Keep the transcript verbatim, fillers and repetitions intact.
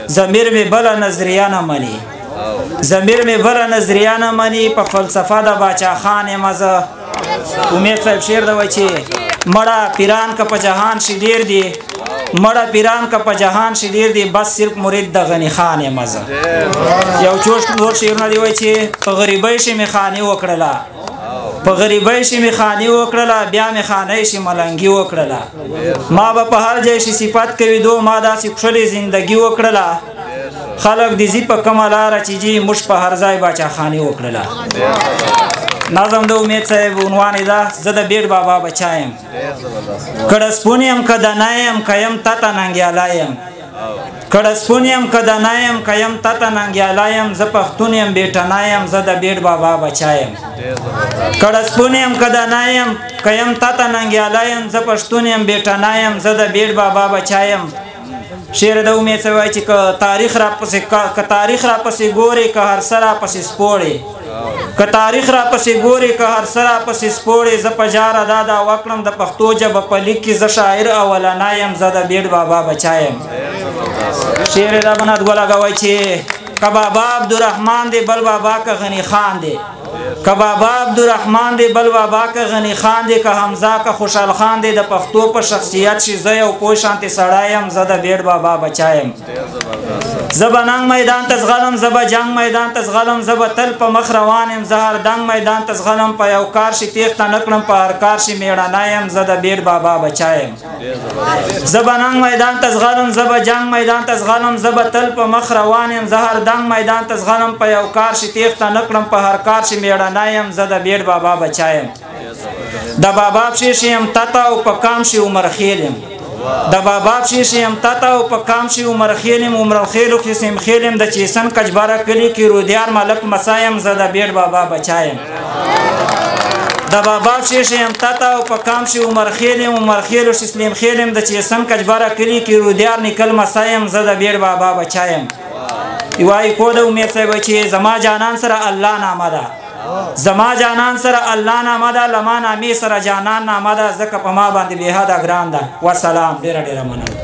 ضمیر می بل نظریه نه مني ضمیر می بل نظریه نه مني په فلسفه د باچا خان یم زه امید صاحب شعر دی وایي چې مړه پیران که په جهان شي ډېر دي مړه پیران که په جهان شي ډېر دي بس صرف مرید د غني خان یم زه یو چوش نور شعرونه دی وایي چې په غریبۍ شي مې خاني وکړله په غریبۍ شي مې خاني وکړله بیا مې خانۍ شي ملنګي وکړله ما به په هر ځای شي صفت کوي دو ما داسې ښکلې زندګي وکړله خلک دې ځي په کومه لاره چې جي موږ په هر ځای باچا خاني وکړله نظم د امید صاحب عنوان یې ده زه د بیډ بابا بچا یم کړه سپون یم که دانه یم که یم تاته ننګیالی یم کړه سپون یم که دانه یم که یم تاته ننګیالی یم زه پښتون یم بېټنی یم زه د بیډ بابا بچا یم کړه سپون یم که دانه یم که یم تاته ننګیالی یم زه پښتون یم بېټنی یم زه د بیډ بابا بچا یم شعر د امید صاحب وایي چې که تاریخ راپسې که تاریخ راپسې ګورې که هر څه راپسې سپوړې که تاریخ راپسې ګورې که هر څه راپسې سپوړې زه په جاره دا دا وکړم د پښتو ژبه په لیک کې زه شاعر اولنی یم زه د بیډ بابا بچا یم شعر یې دا بنات ګله وایي چې که بابا عبدالرحمن دی بل بابا که غني خان دی که بابا عبدالرحمن دی بل بابا که غني خان دی که حمزه که خوشحال خان دی د پښتو په شخصیت شي زه یو پوه شانتې سړی یم زه د بیډ بابا بچا یم زه به ننګ میدان ته زغلم زه به جنګ میدان ته زغلم زه به تل په مخ روان یم زه هر دنګ میدان ته زغلم په یو کار شي تېښته نه کړم په هر کار شي مېړنی یم زه د بیډ بابا بچا یم زه به ننګ میدان ته زغلم زه به جنګ میدان ته زغلم زه به تل په مخ روان یم زه هر دنګ میدان ته زغلم په یو کار شي تېښته نه کړم په هر کار شي مېړنی یم زه د بیډ بابا بچا یم د بابا پښې شي یم تته او په کام شي عمر خیل یم د بابا پښې شي یم تته او په کام شي عمر خیل یم عمر خیلو کې سیم خیل یم د چیسن کجباره کلي کې رودیار ملک مسا یم زه د بیډ بابا بچا یم د بابا پښې شي یم تته او په کام شي عمر خیل یم عمر خیلو شي سلیم خیل یم د چیسن کجباره کلي کې رودیار نکل مسا یم زه د بیډ بابا بچا یم وایي کو د امید صاحب چې زما جانان سره الله نامه ده زما جانان سره الله نامه ده لما نامې سره جانان نامه ده ځکه په ما باندې بېحده ګران ده والسلام ډېره ډېره مننه